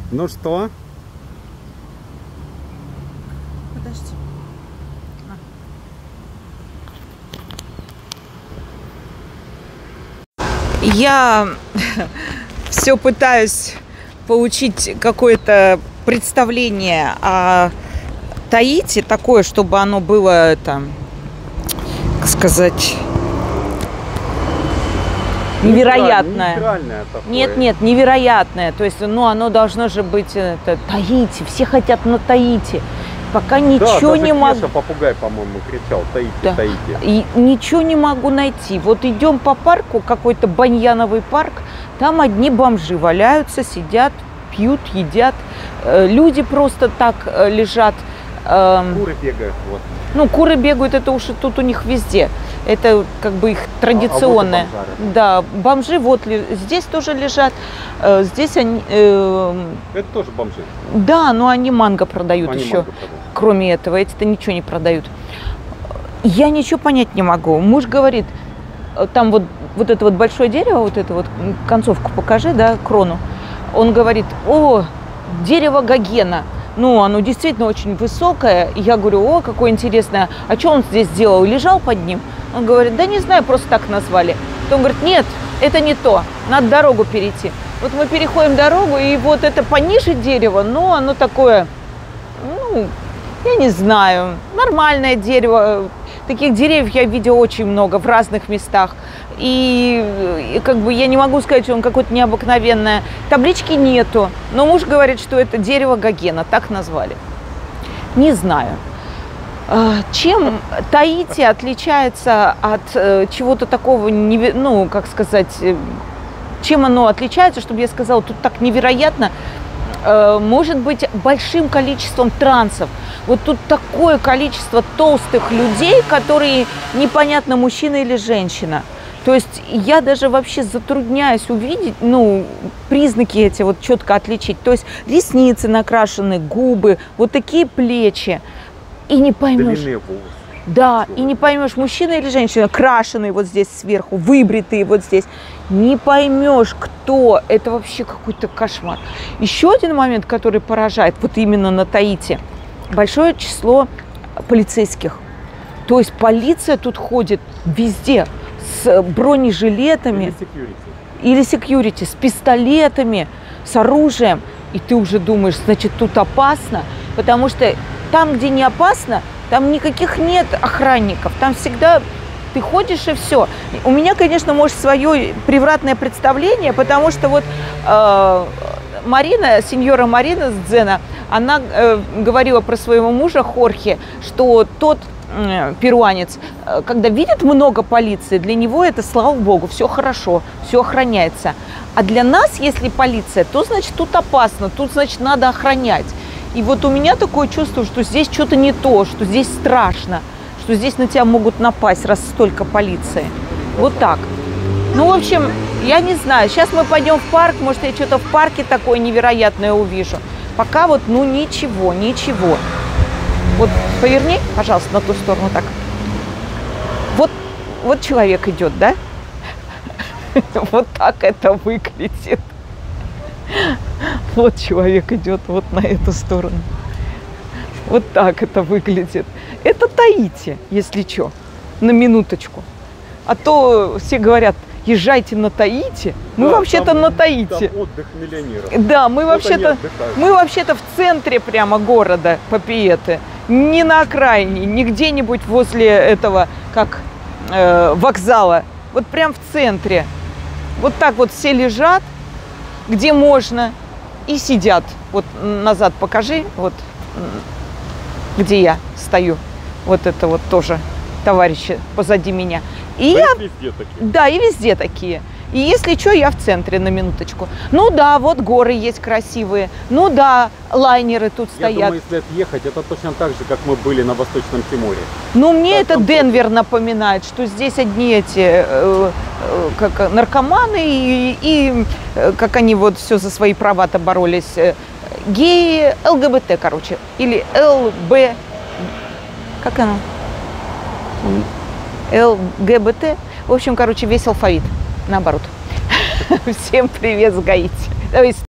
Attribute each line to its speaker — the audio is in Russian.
Speaker 1: Ну что?
Speaker 2: Подожди. Я все пытаюсь получить какое-то представление о Таити, такое, чтобы оно было, как сказать, невероятное.
Speaker 1: Нейтральное такое.
Speaker 2: Нет, невероятное. То есть, оно должно же быть Таити. Все хотят на Таити. Пока ничего не могу.
Speaker 1: Кеша, попугай, по-моему, кричал: Таити,
Speaker 2: Да.
Speaker 1: Таити.
Speaker 2: И ничего не могу найти. Вот идем по парку, какой-то баньяновый парк, там одни бомжи валяются, сидят, пьют, едят. Люди просто так лежат.
Speaker 1: Куры бегают. Вот.
Speaker 2: Ну, куры бегают, это уж тут у них везде. Это как бы их традиционное.
Speaker 1: Вот
Speaker 2: Да, бомжи вот здесь тоже лежат. Здесь они...
Speaker 1: Это тоже бомжи.
Speaker 2: Да, но они манго продают
Speaker 1: Они
Speaker 2: еще.
Speaker 1: манго продают.
Speaker 2: Кроме этого, эти-то ничего не продают. Я ничего понять не могу. Муж говорит, там вот это вот большое дерево, вот это вот, концовку покажи, да, крону. Он говорит: о, дерево Гогена. Ну, оно действительно очень высокое. И я говорю: о, какое интересное. А что он здесь делал? Лежал под ним? Он говорит: да не знаю, просто так назвали. Потом говорит: нет, это не то. Надо дорогу перейти. Вот мы переходим дорогу, и вот это пониже дерево, но оно такое, я не знаю, нормальное дерево. Таких деревьев я видела очень много в разных местах. И как бы я не могу сказать, что он какое-то необыкновенное. Таблички нету. Но муж говорит, что это дерево Гогена. Так назвали. Не знаю. Чем Таити отличается от чего-то такого, как сказать, чем оно отличается, чтобы я сказала, тут так невероятно. Может быть, большим количеством трансов. Вот тут такое количество толстых людей, которые непонятно, мужчина или женщина. То есть я даже вообще затрудняюсь увидеть, признаки эти вот четко отличить. То есть ресницы накрашены, губы, вот такие плечи. И не поймешь.
Speaker 1: Длинные волосы.
Speaker 2: Да, и не поймешь, мужчина или женщина, крашеные вот здесь сверху, выбритые вот здесь. Не поймешь, кто. Это вообще какой-то кошмар. Еще один момент, который поражает, вот именно на Таити. Большое число полицейских. То есть полиция тут ходит везде с бронежилетами. Или секьюрити, с пистолетами, с оружием. И ты уже думаешь, значит, тут опасно. Потому что там, где не опасно, там никаких нет охранников. Там всегда ты ходишь и все. У меня, конечно, может, свое превратное представление, потому что вот Марина, сеньора Марина с Дзена, она говорила про своего мужа Хорхе, что тот перуанец, когда видит много полиции, для него это, слава богу, все хорошо, все охраняется. А для нас, если полиция, то, значит, тут опасно, тут, значит, надо охранять. И вот у меня такое чувство, что здесь что-то не то, что здесь страшно, что здесь на тебя могут напасть, раз столько полиции. Вот так. В общем, я не знаю. Сейчас мы пойдем в парк, может, я что-то в парке такое невероятное увижу. Пока вот, ничего. Вот поверни, пожалуйста, на ту сторону так. Вот человек идет, да? Вот так это выглядит. Вот человек идет вот на эту сторону. Вот так это выглядит. Это Таити, если что, на минуточку. А то все говорят: езжайте на Таити. Мы вообще-то на Таити.
Speaker 1: Там отдых миллионеров.
Speaker 2: Да, мы вообще-то в центре прямо города Папиэте. Не на окраине, не где-нибудь возле этого, вокзала. Вот прям в центре. Вот так вот все лежат, где можно, и сидят. Вот назад покажи, вот где я стою. Вот это вот тоже товарищи позади меня. И
Speaker 1: везде такие.
Speaker 2: Да, и везде такие. И если что, я в центре на минуточку. Да, вот горы есть красивые. Да, лайнеры тут стоят.
Speaker 1: Я думаю, если отъехать, это точно так же, как мы были на Восточном Тиморе.
Speaker 2: Мне это Денвер напоминает, что здесь одни эти наркоманы и как они вот все за свои права-то боролись. Геи, ЛГБТ, короче. Или ЛБ... Как оно? ЛГБТ. В общем, весь алфавит. Наоборот. Всем привет с Гаити.